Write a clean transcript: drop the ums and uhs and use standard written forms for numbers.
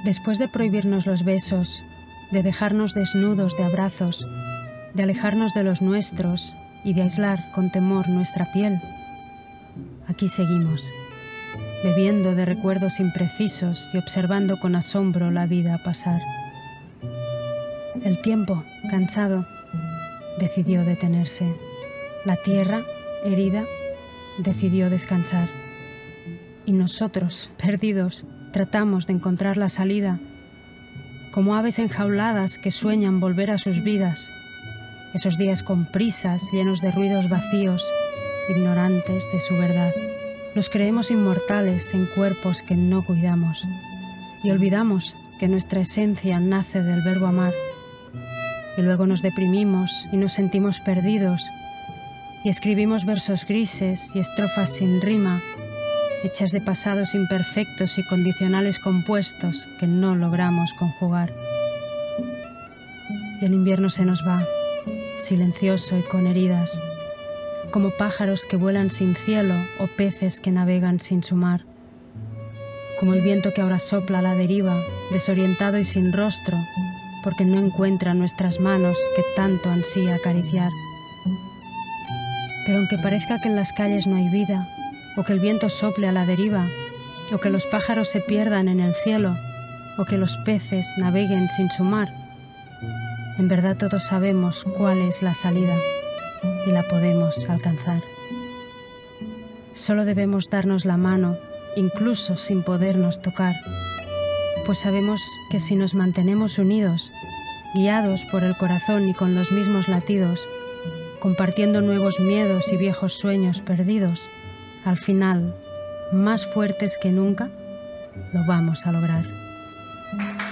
Después de prohibirnos los besos, de dejarnos desnudos de abrazos, de alejarnos de los nuestros y de aislar con temor nuestra piel, aquí seguimos, bebiendo de recuerdos imprecisos y observando con asombro la vida pasar. El tiempo, cansado, decidió detenerse. La tierra, herida, decidió descansar. Y nosotros, perdidos, tratamos de encontrar la salida, como aves enjauladas que sueñan volver a sus vidas, esos días con prisas, llenos de ruidos vacíos, ignorantes de su verdad. Nos creemos inmortales en cuerpos que no cuidamos y olvidamos que nuestra esencia nace del verbo amar. Y luego nos deprimimos y nos sentimos perdidos y escribimos versos grises y estrofas sin rima, hechas de pasados imperfectos y condicionales compuestos que no logramos conjugar. Y el invierno se nos va, silencioso y con heridas, como pájaros que vuelan sin cielo o peces que navegan sin su mar, como el viento que ahora sopla a la deriva, desorientado y sin rostro, porque no encuentra nuestras manos que tanto ansía acariciar. Pero aunque parezca que en las calles no hay vida, o que el viento sople a la deriva, o que los pájaros se pierdan en el cielo, o que los peces naveguen sin su mar, en verdad todos sabemos cuál es la salida y la podemos alcanzar. Solo debemos darnos la mano, incluso sin podernos tocar, pues sabemos que si nos mantenemos unidos, guiados por el corazón y con los mismos latidos, compartiendo nuevos miedos y viejos sueños perdidos, al final, más fuertes que nunca, lo vamos a lograr.